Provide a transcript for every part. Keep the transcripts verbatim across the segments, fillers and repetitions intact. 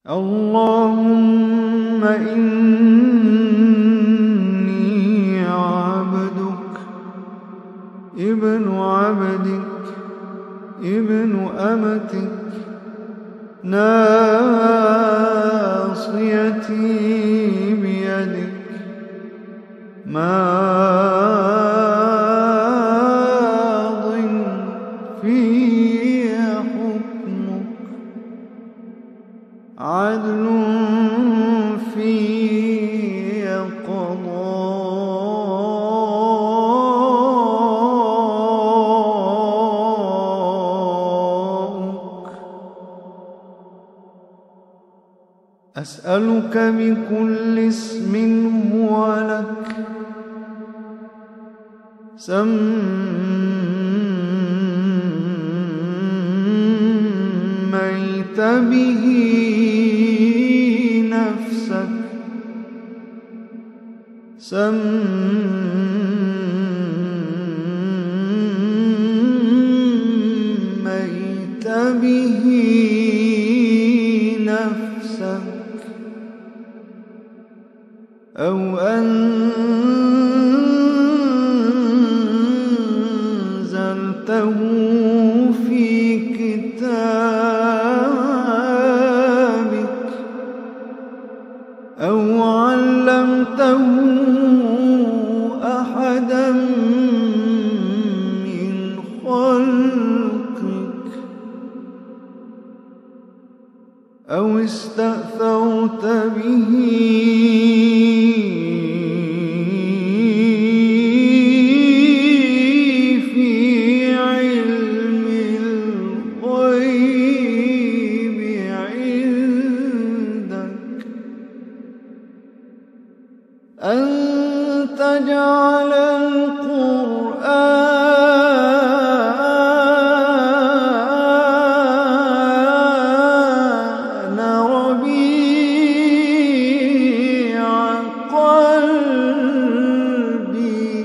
اللهم إني عبدك ابن عبدك ابن أمتك ناصيتي بيدك ماض في حكمك عدل في قضاءك. أسألك بكل اسم هو لك سميت به نفسك سميت به نفسك أو أنزلته في كتابك أو علمته أحدا من خلقك أو استأثرت به في علم الغيب عندك أن تجعل القرآن ربيع قلبي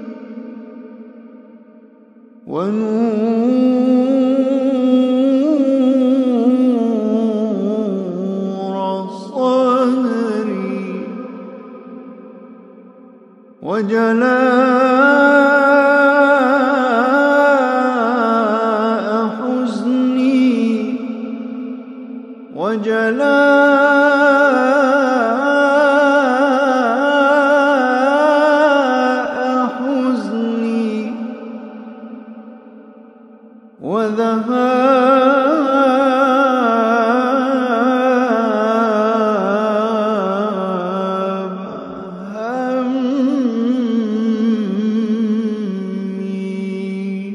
ونور صدري وجلاء حزني وجلاء حزني وذهاب همي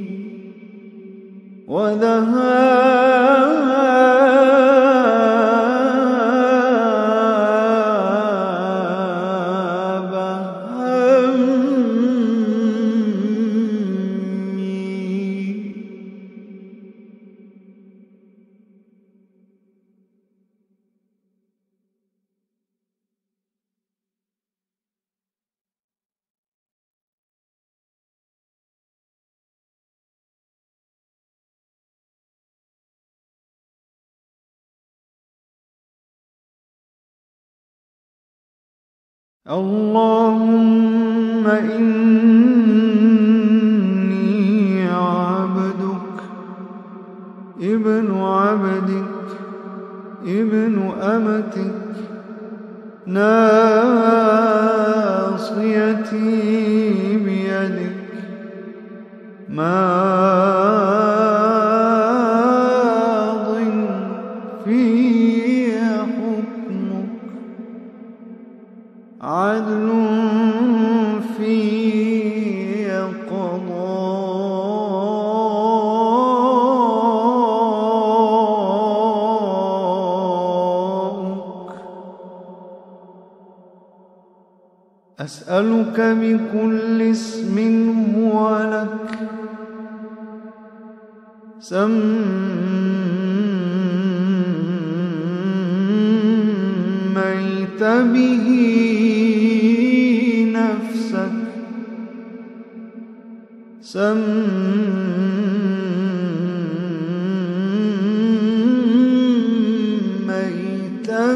وذهاب همي. اللهم إني عبدك ابن عبدك ابن أمتك ناصيتي بيدك ماض في حكمك عدل في قضاءك. أسألك بكل اسم هو لك سميت به نفسك سميت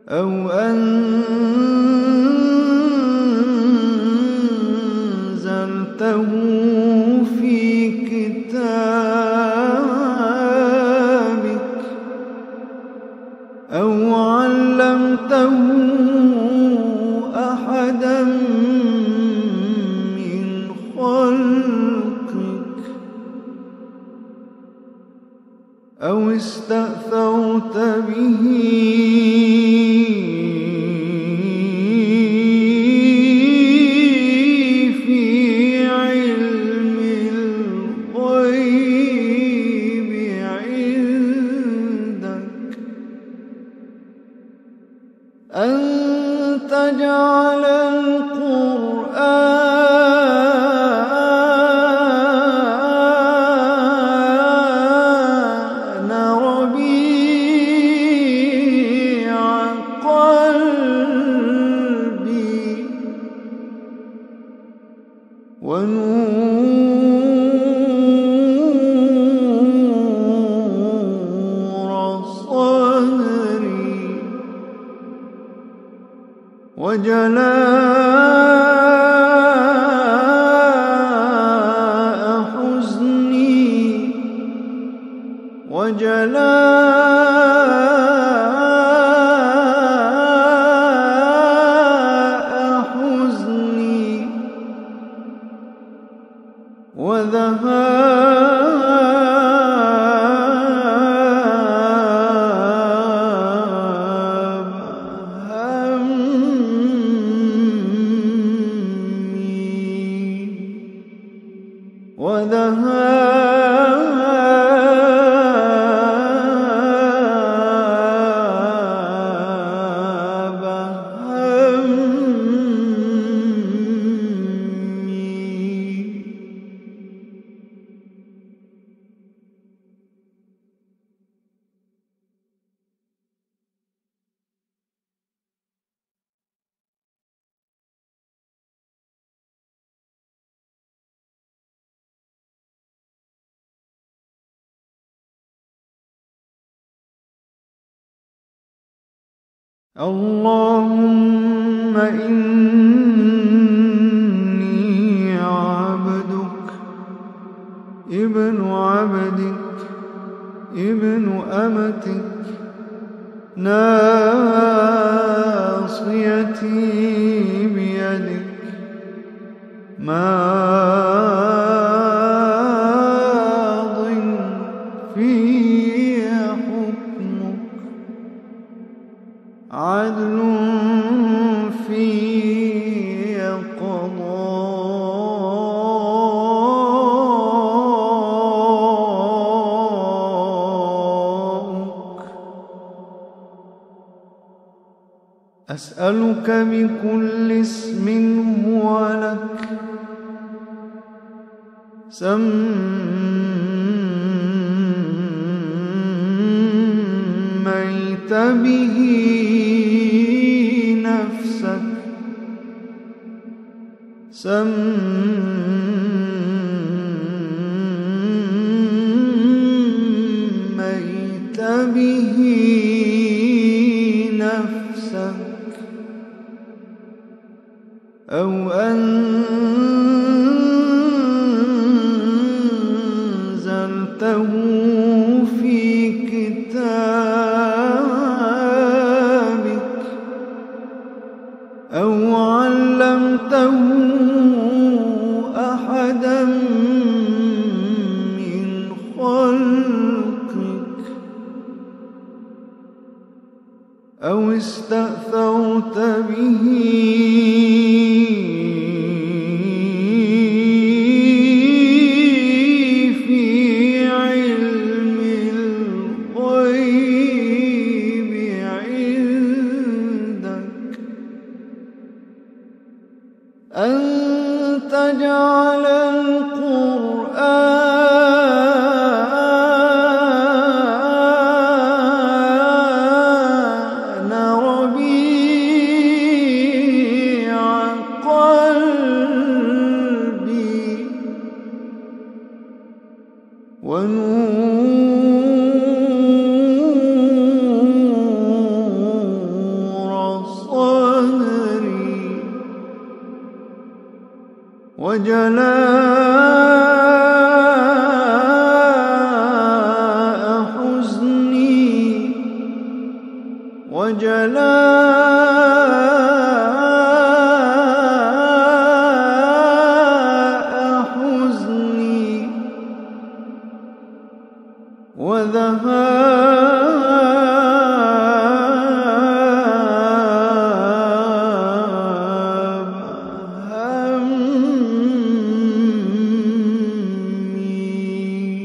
أو أنزلته في كتابك أو علمته أحدا من خلقك أو استأثرت به في علم الغيب عندك أن تجعل القرآن ربيع قلبي ونور صدري وجلاء حزني وجلاء حزني وذهاب همي وذهاب همي. اللهم إني عبدك ابن عبدك ابن أمتك ناصيتي بيدك ماض في حكمك عدل في قضاءك. أسألك بكل اسم هو لك سميت به نفسك سميت به نفسك أو أنزلته في كتابك أو علمته أحدا من خلقك أو استأثرت به في علم الغيب عندك أن تجعل القرآن ربيع قلبي ونور وجلاء حزني وجلاء حزني وذهاب همي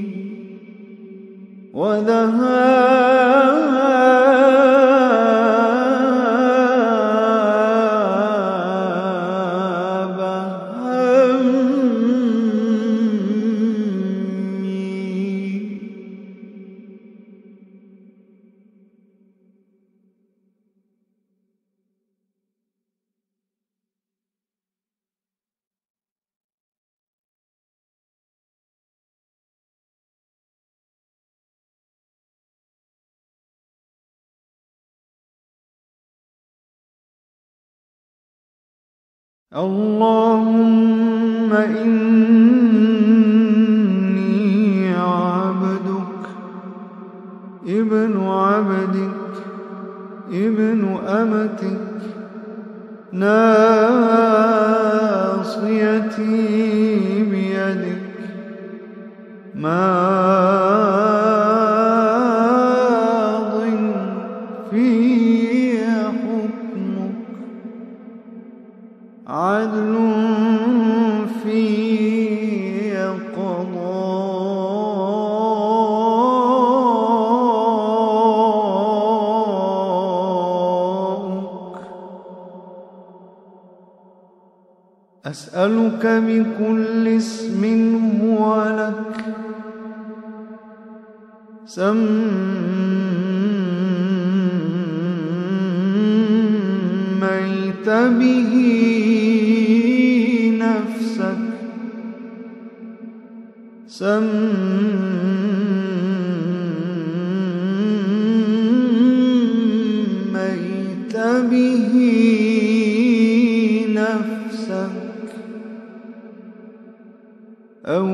وذهاب همي. اللهم إني عبدك ابن عبدك ابن أمتك ناصيتي بيدك ماض في حكمك عدل في قضاءك. أسألك بكل اسم هو لك سميت به نفسك سميت به نفسك أو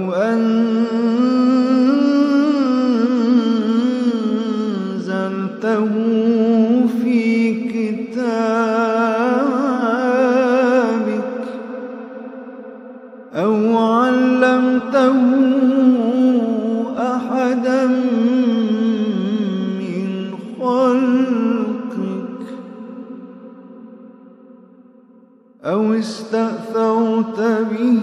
أنزلته في كتابك أو علمته أحدا من خلقك أو استأثرت به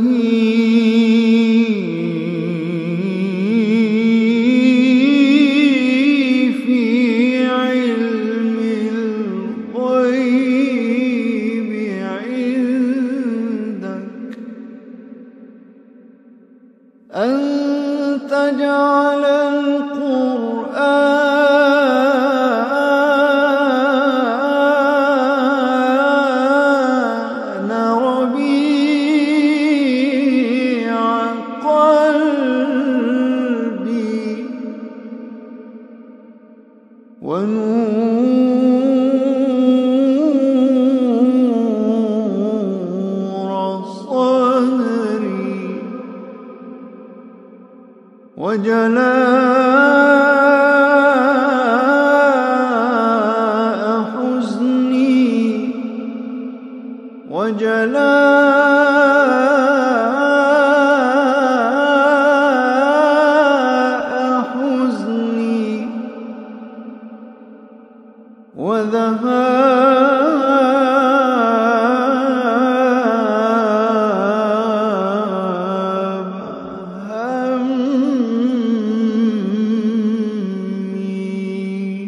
في علم الغيب عندك أن تجعل القرآن ربيع قلبي ونور صدري وجلاء حزني وجلاء حزني وذهاب همي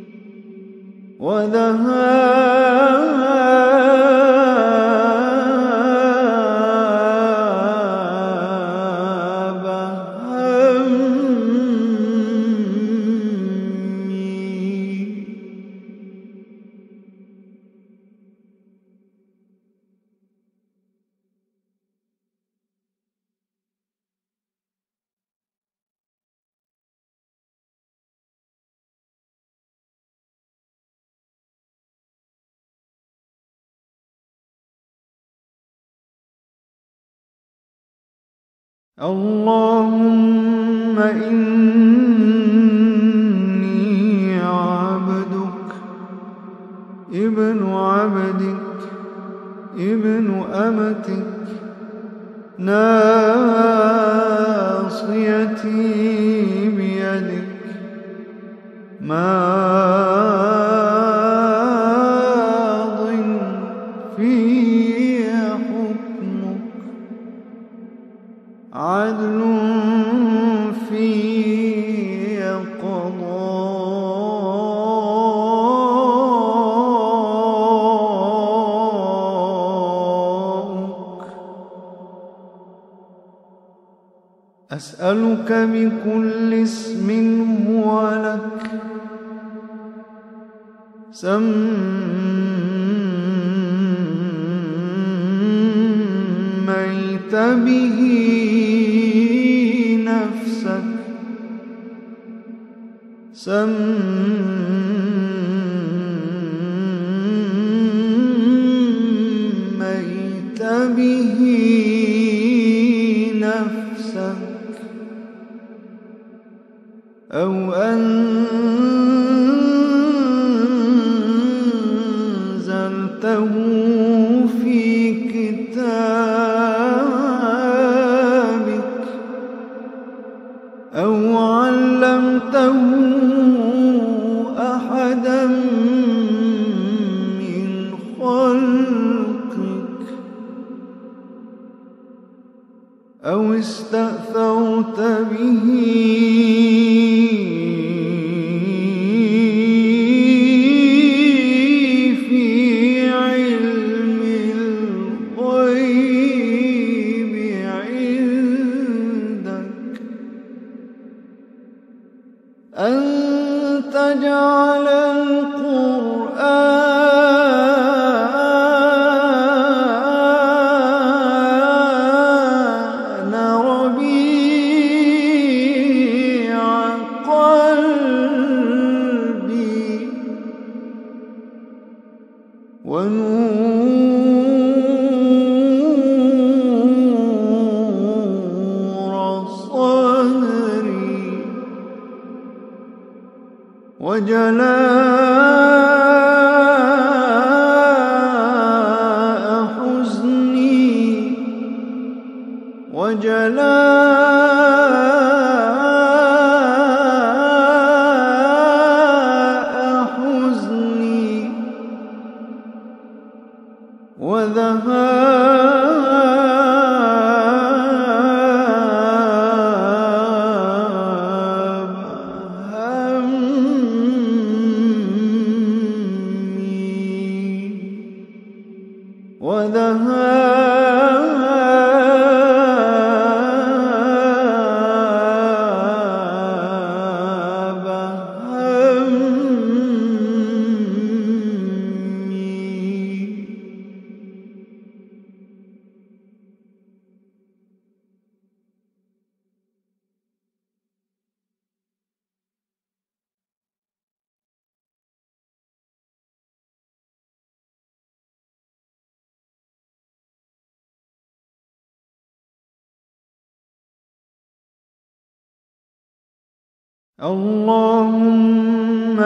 وذهاب همي. اللهم إني عبدك ابن عبدك ابن أمتك ناصيتي بيدك ماض في حكمك عدل في قضاءك. أسألك بكل اسم هو لك سميت به نفسك سميت به نفسك أو أنزلته في كتابك أو علمته أحدا من خلقك أو استأثرت به في علم الغيب عندك أن تجعل القرآن ربيع قلبي ونور صدري وجلاء حزني وجلاء حزني وذهاب همي وذهاب همي. اللهم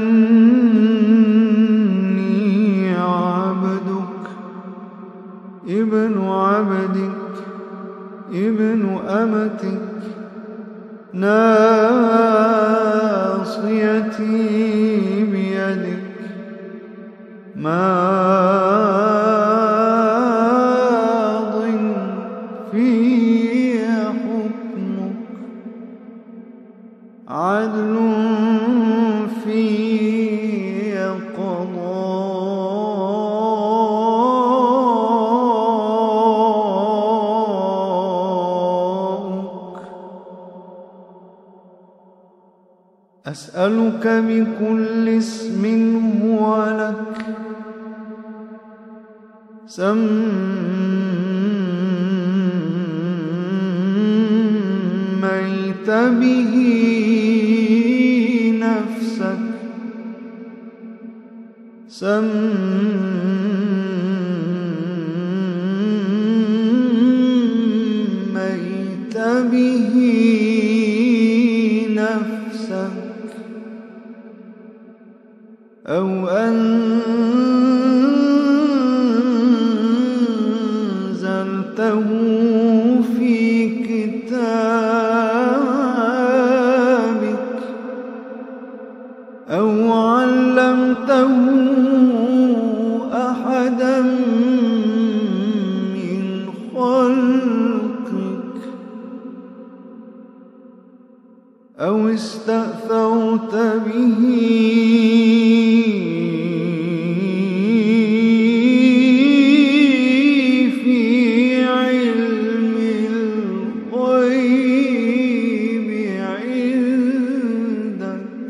إني عبدك ابن عبدك ابن أمتك ناصيتي بيدك ماض في حكمك عدل في قضاءك. أسألك بكل اسم هو لك سميت به نفسك سميت أنزلته في كتابك أو علمته أحدا من خلقك أو استأثرت به في علم الغيب عندك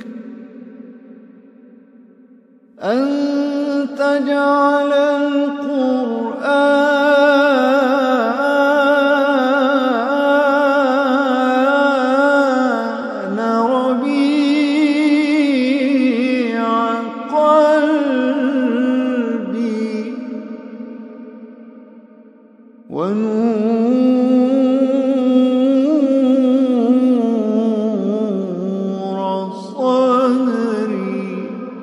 أن تجعل القرآن ربيع قلبي ونور صدري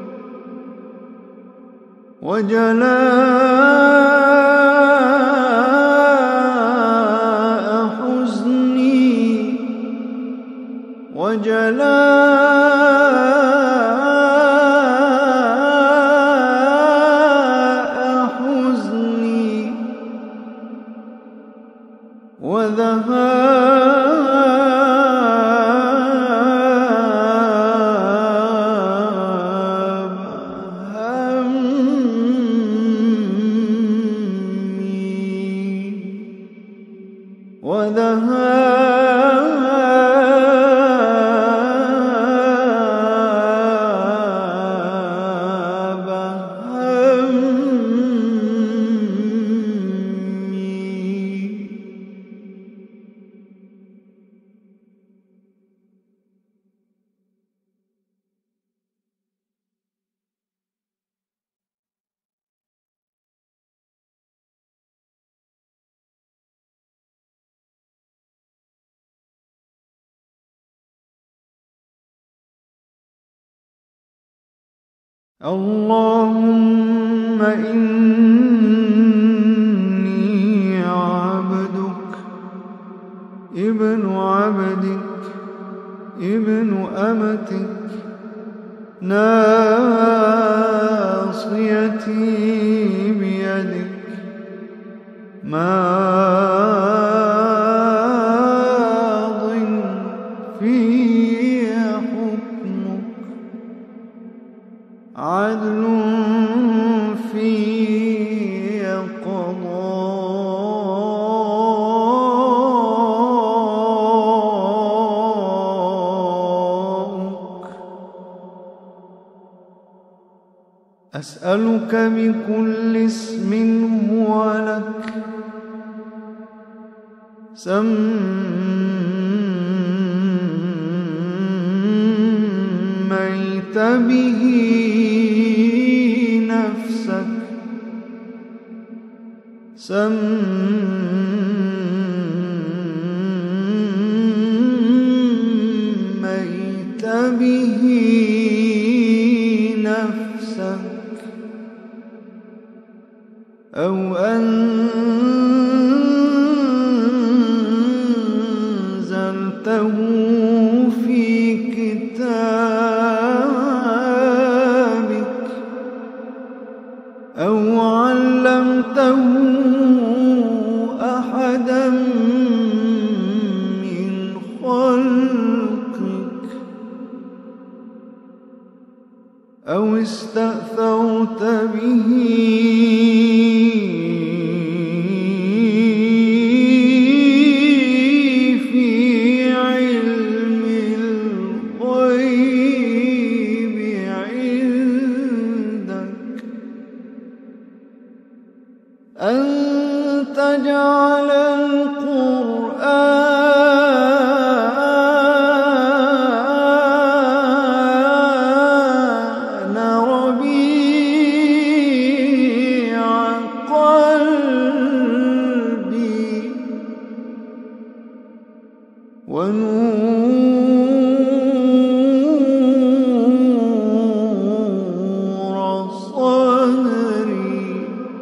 وجلاء حزني وجلاء حزني وذهاب همي وذهاب همي. اللهم إني عبدك ابن عبدك ابن أمتك ناصيتي بيدك ماض في حكمك عدل في قضاءك أسألك بكل اسم هو لك سميت به نفسك سميت به نفسك أو أنزلته في كتابك أو علمته أحدا من خلقك أو استأثرت به في علم الغيب عندك أن تجعل القرآن ربيع قلبي ونور صدري صدري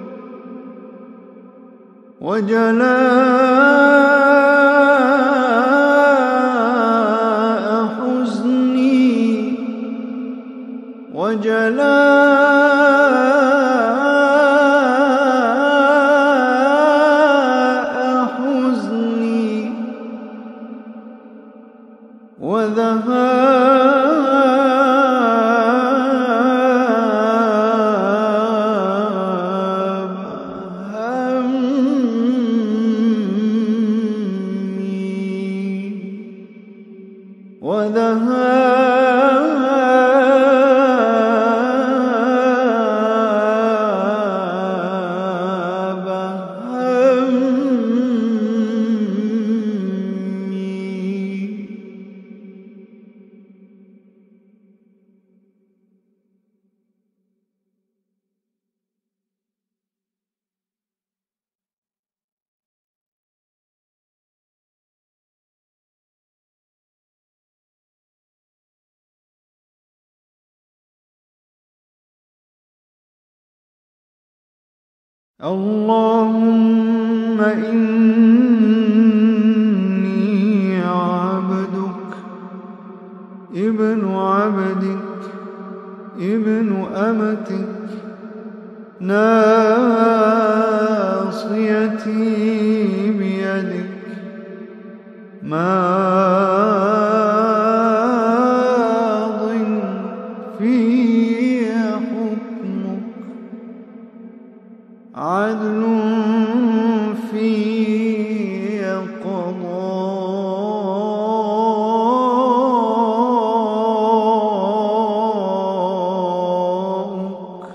وجلاء حزني وجلاء حزني وذهاب همي وذهاب همي. اللهم إني عبدك ابن عبدك ابن أمتك ناصيتي بيدك ماض في حكمك عدل في قضاءك.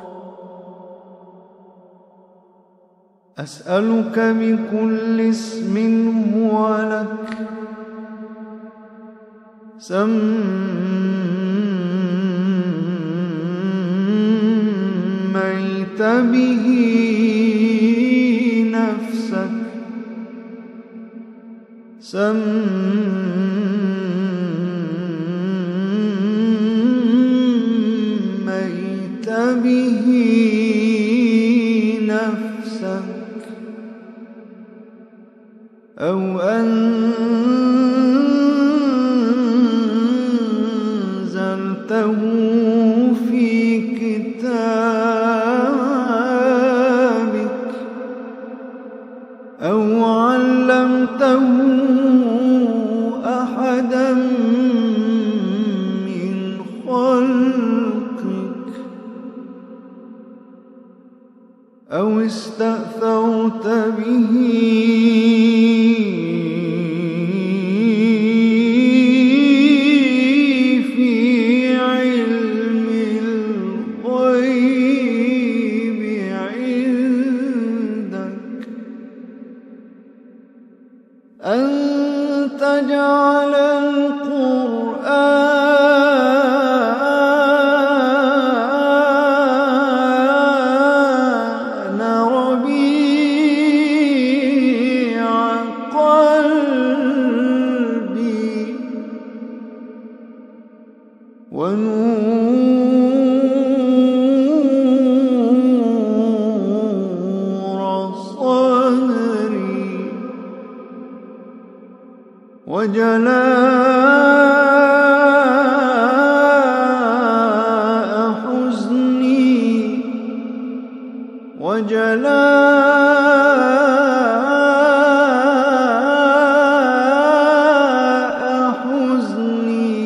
أسألك بكل اسم هو لك سميت به نفسك سميت به نفسك أو أنزلته في كتابك أو علمته أحدا من خلقك أو استأثرت به في علم الغيب عندك أن تجعل القرآن ربيع قلبي ونور صدري وجلاء حزني وجلاء حزني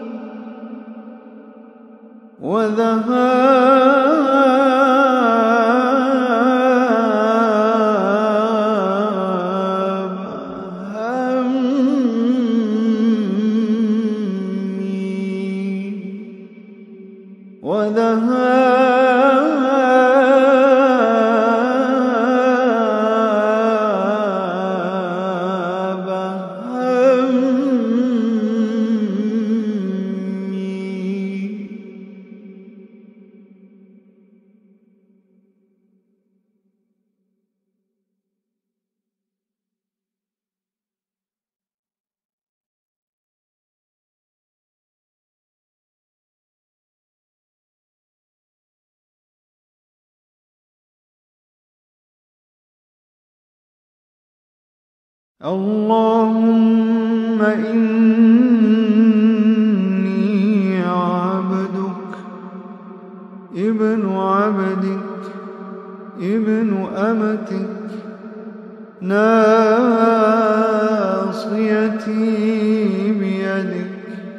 وذهاب همي وذهاب اللهم إني عبدك ابن عبدك ابن أمتك ناصيتي بيدك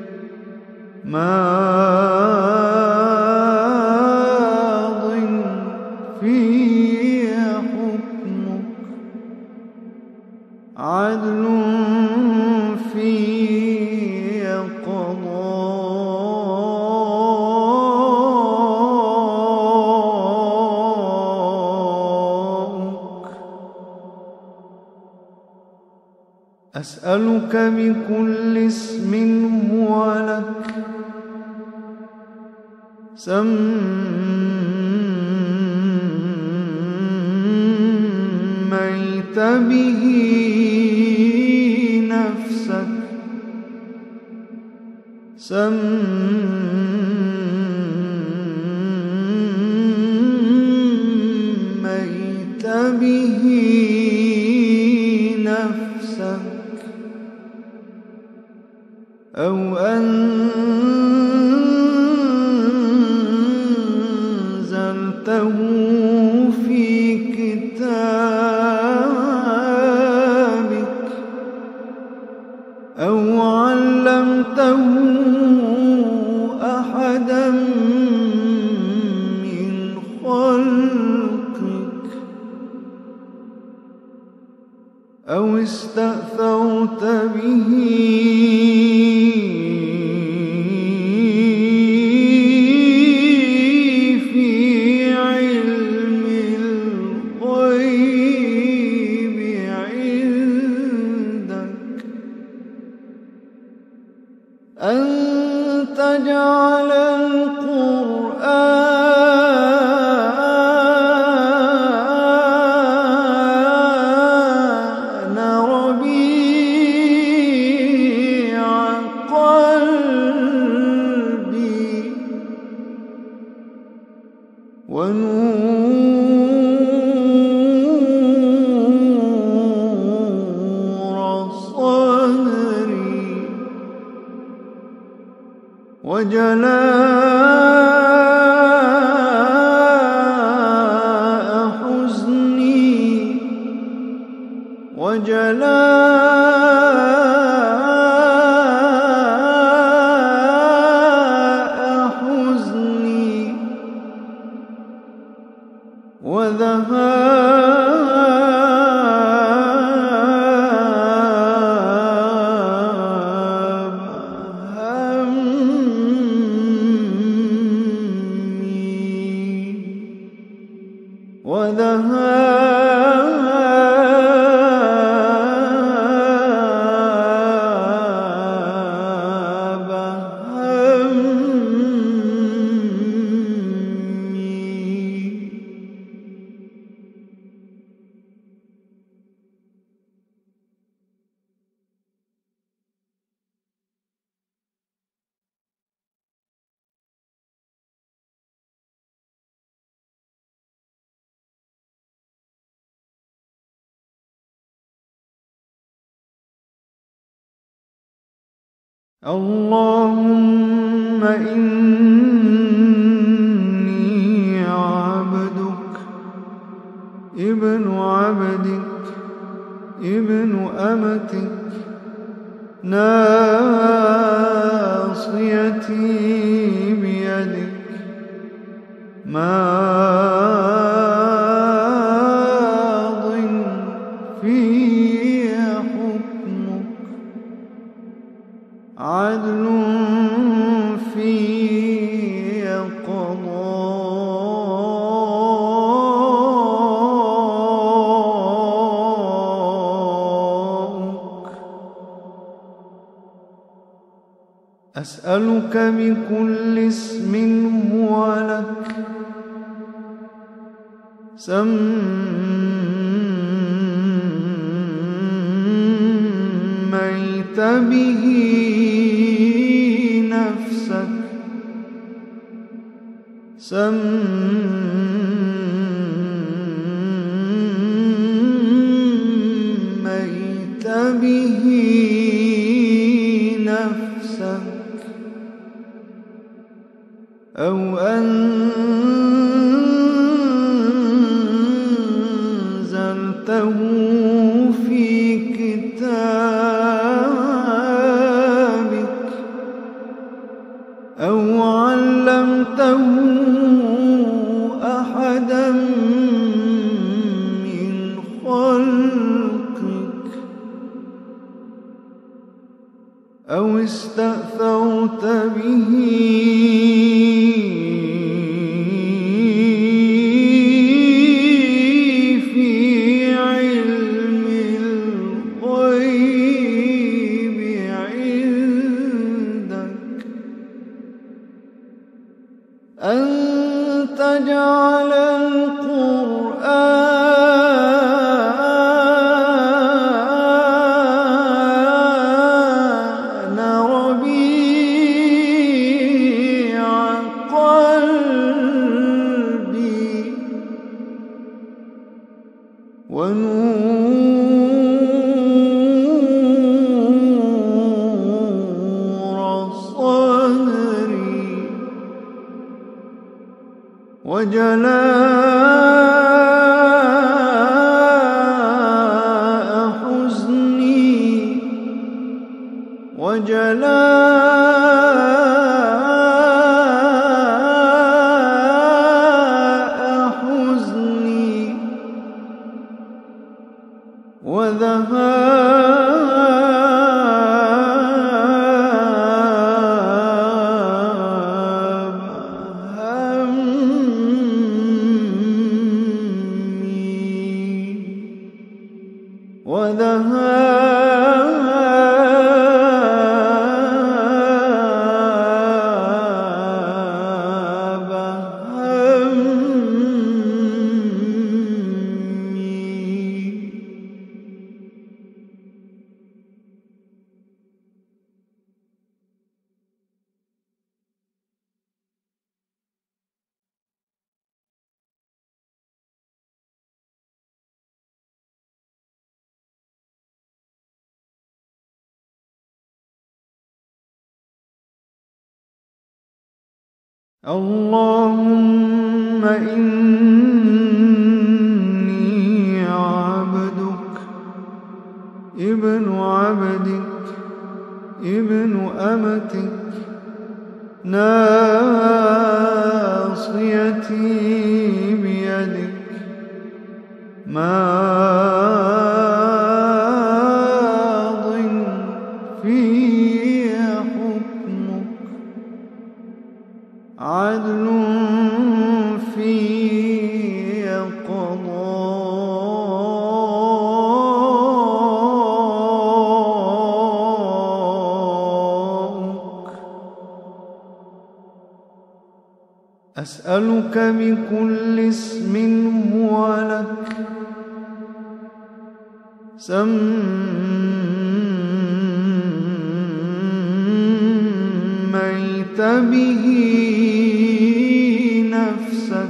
ماض في حكمك عدل في قضاءك. أسألك بكل اسم هو لك سميت به نفسك سميت به نفسك أو أنزلته في كتابك أو علمته أحدا من خلقك أو استأثرت به في علم الغيب عندك أن تجعل القرآن ربيع قلبي ونور صدري وجلاء حزني وجلاء حزني وذهاب همي وذهاب همي. اللهم إني عبدك ابن عبدك ابن أمتك ناصيتي بيدك ماض في حكمك عدل في قضاءك. أسألك بكل اسم هو لك سميت به نفسك سميت ونور صدري وجلاء حزني وجلاء حزني وذهاب همي وذهاب همي. اللهم إني عبدك ابن عبدك ابن أمتك ناصيتي بيدك ماض في حكمك عدل في قضاءك. أسألك بكل اسم هو لك سميت به نفسك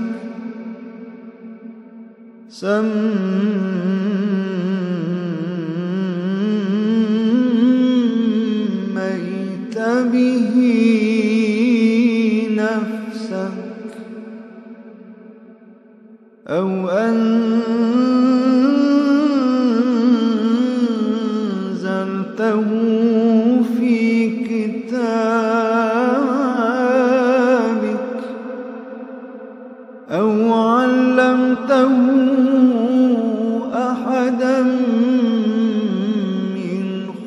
سميت به نفسك أو أنزلته في كتابك أو علمته أحدا من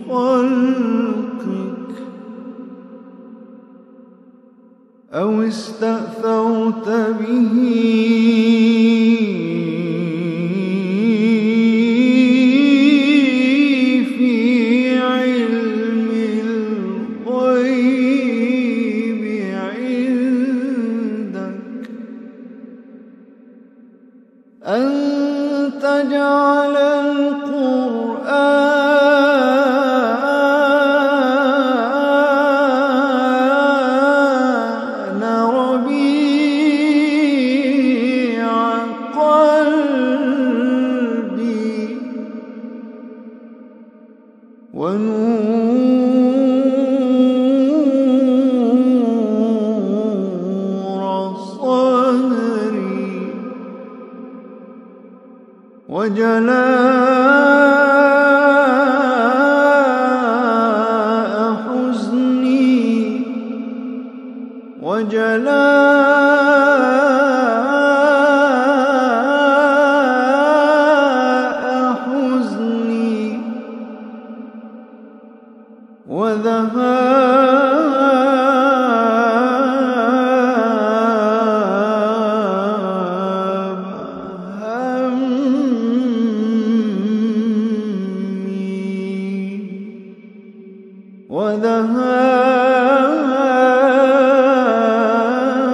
خلقك أو استأثرت به في علم الغيب عندك أن تجعل القرآن ربيع قلبي ونور صدري وجلاء حزني وجلاء حزني وذهاب همي وذهاب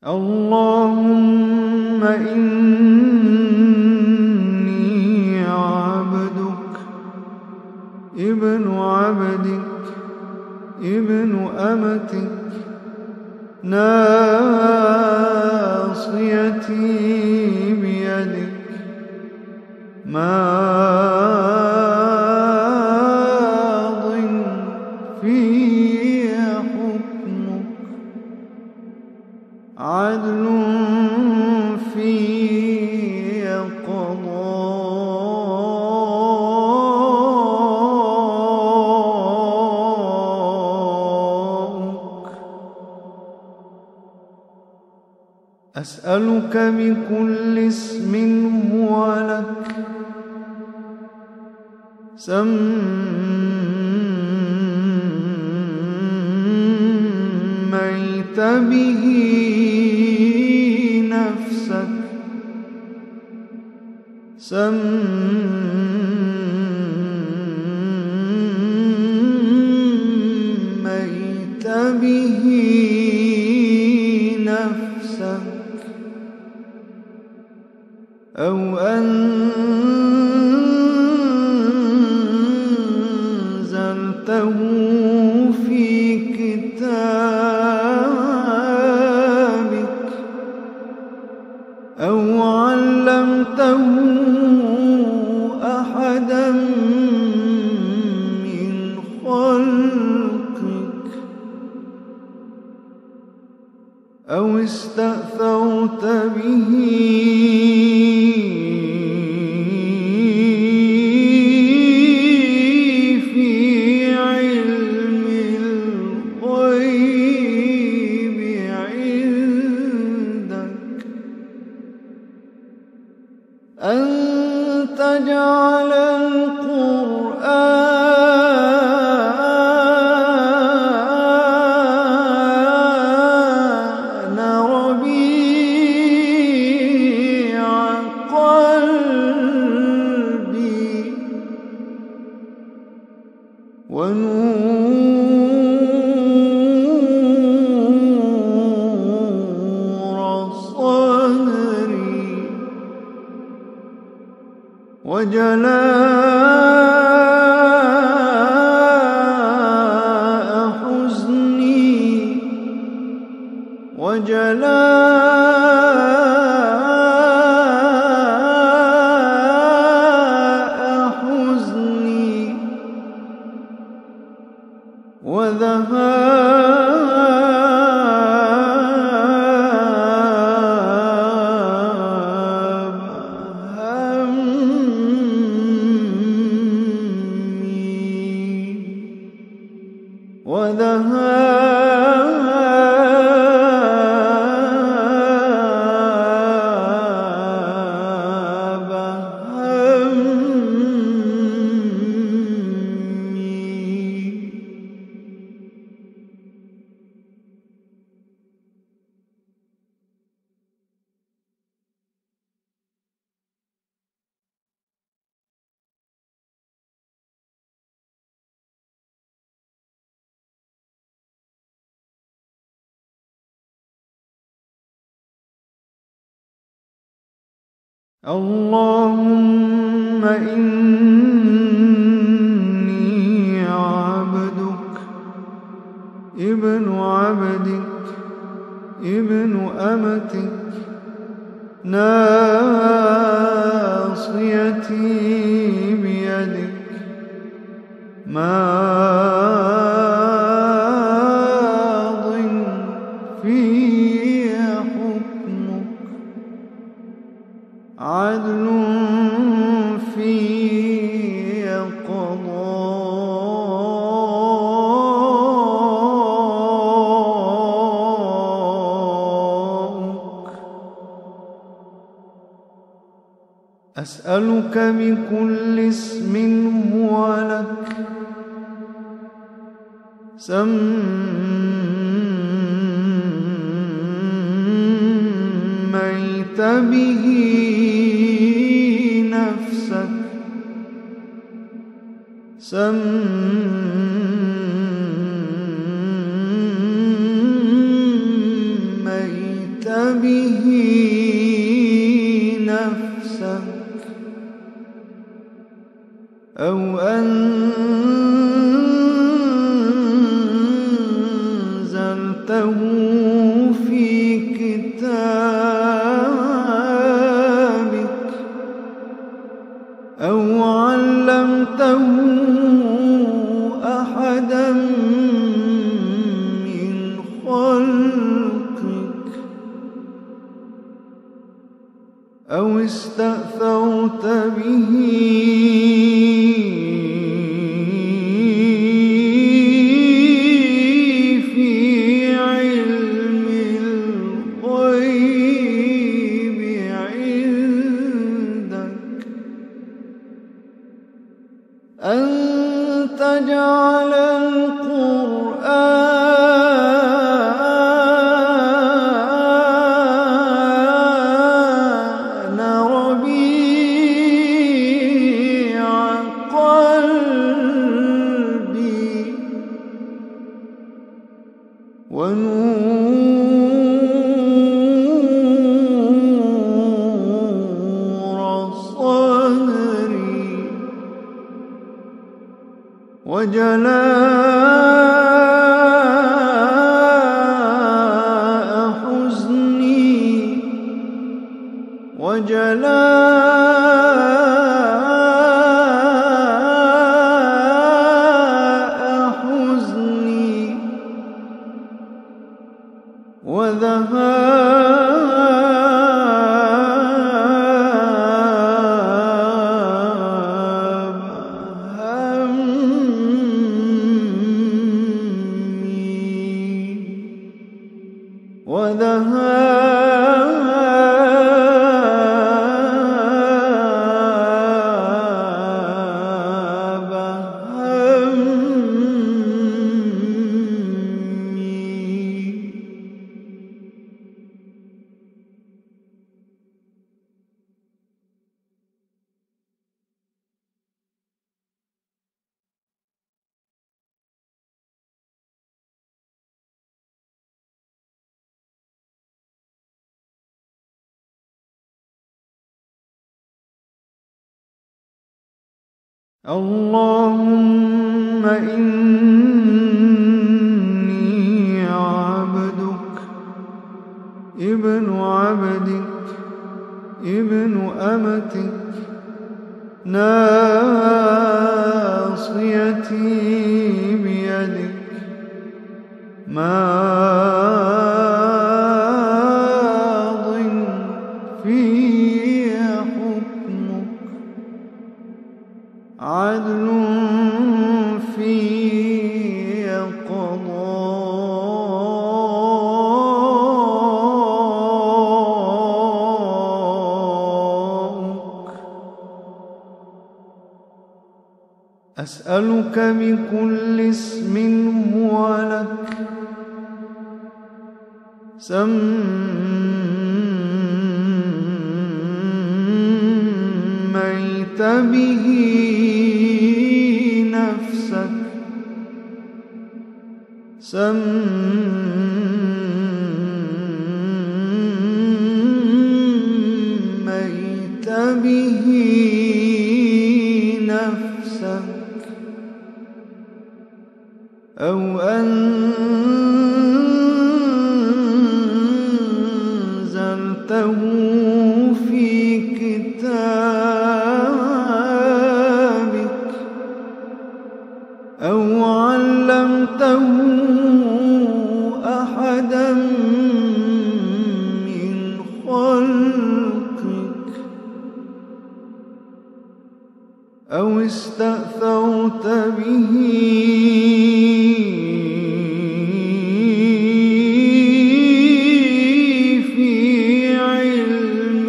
اللهم إني عبدك ابن عبدك ابن أمتك ناصيتي بيدك ماض في حكمك عدل في قضاءك. أسألك بكل اسم هو لك سميت به نفسك سميت به نفسك أو أنزلته في كتابك أو علمته أحدا من خلقك أو استأثرت به في علم الغيب عندك أن تجعل القرآن ربيع قلبي ونور صدري وجلاء حزني وجلاء حزني وذهاب همي وذهاب همي. اللهم إني عبدك ابن عبدك ابن أمتك ناصيتي بيدك ماض في حكمك عدل في قضاءك. أسألك بكل اسم هو لك سميت به نفسك سميت به نفسك أو أنزلته في كتابك أو علمته أحدا من خلقك أو استأثرت به في علم الغيب عندك أن تجعل القرآن ربيع قلبي ونور صدري وجلاء حزني وجلاء حزني وذهاب همي وذهاب همي. اللهم إني عبدك ابن عبدك ابن أمتك ناصيتي بيدك ماض في حكمك عدل في قضاءك أسألك بكل اسم هو لك سميت به نفسك سميت به نفسك أو أنزلته في كتابك أو علمته أحدا من خلقك أو استأثرت به في علم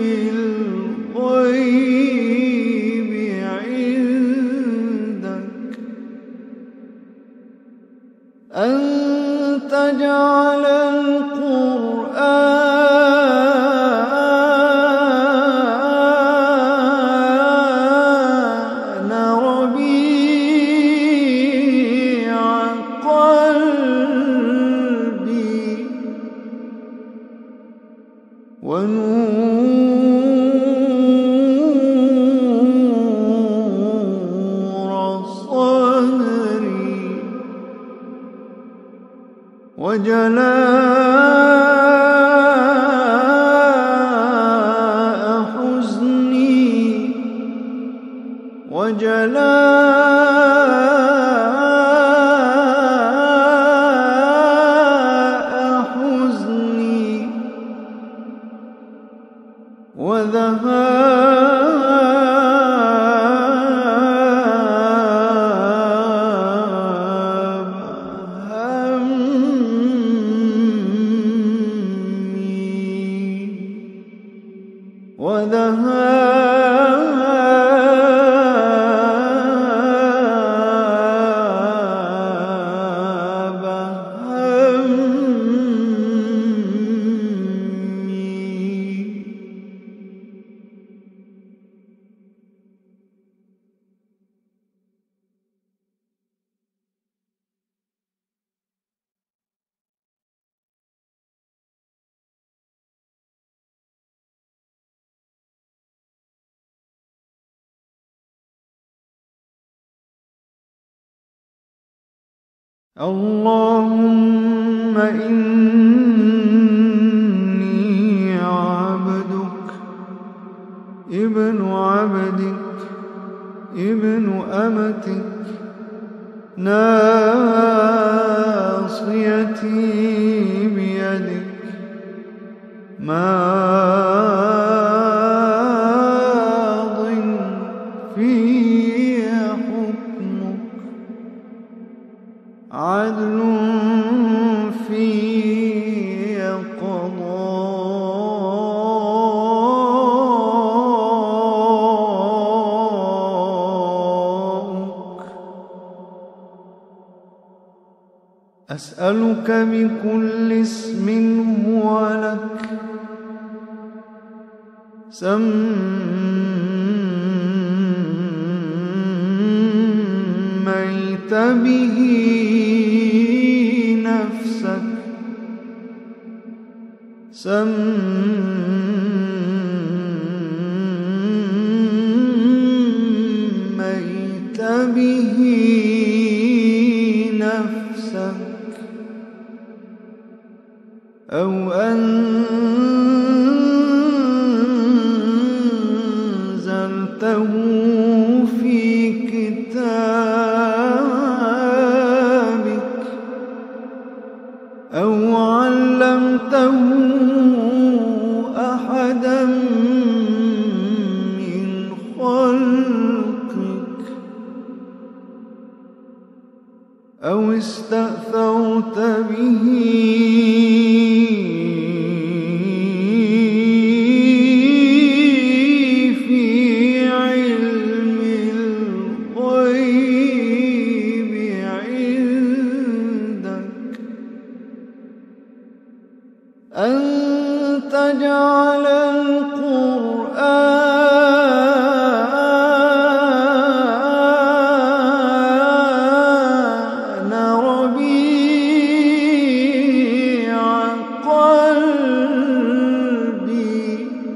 الغيب عندك أن تجعل القرآن ربيع ونور صدري وجلاء حزني وجلاء حزني وذهاب همي وذهاب همي. اللهم إني عبدك ابن عبدك ابن أمتك ناصيتي بيدك ماض في حكمك عدل في قضاءك. أسألك بكل اسم هو لك سميت به نفسك سميت به نفسك أو أنزلته في كتابك أو علمته أحدا من خلقك أو استأثرت به في علم الغيب عندك أن تجعل القرآن ربيع قلبي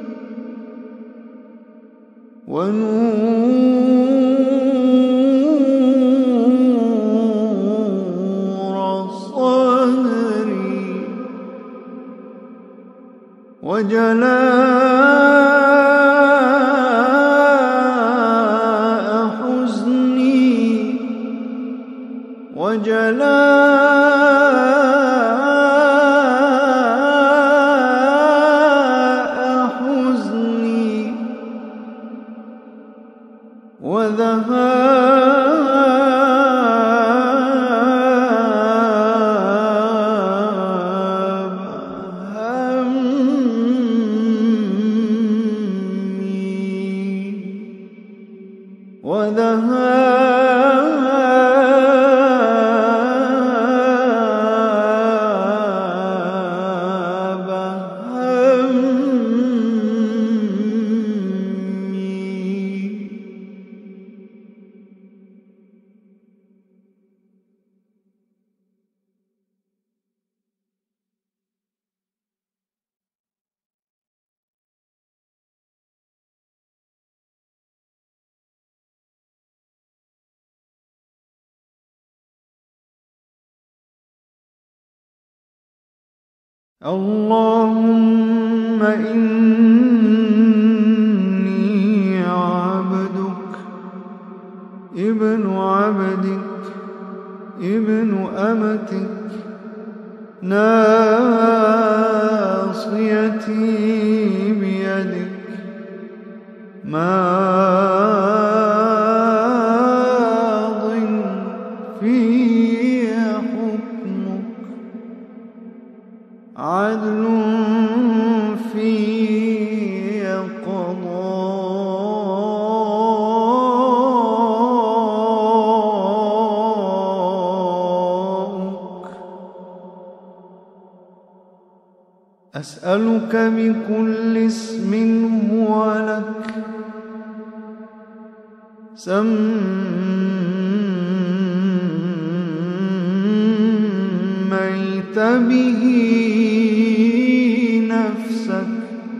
ونور صدري وجلاء حزني وجلاء حزني وذهاب همي. اللهم إني عبدك ابن عبدك ابن أمتك ناصيتي بيدك ماض في حكمك عدل في قضاءك. أسألك بكل اسم هو لك سميت به نفسك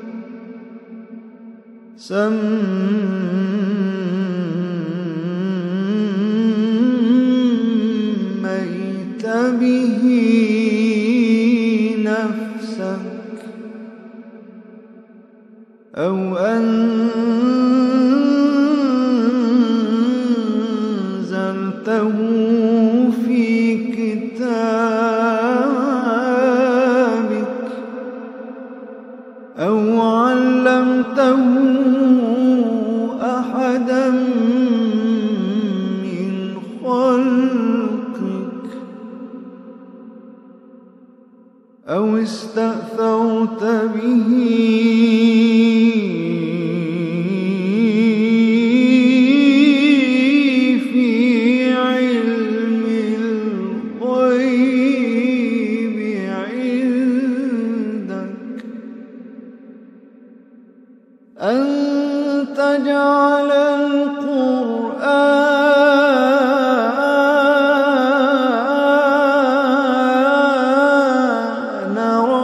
سميت به نفسك أو أنزلته في كتابك أو علمته أحدا من خلقك أو استأثرت به في علم الغيب عندك أن تجعل القرآن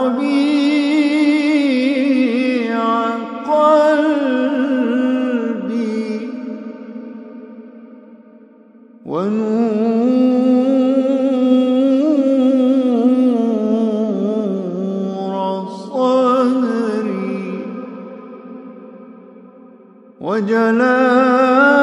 ربيع قلبي ونور صدري وجلاء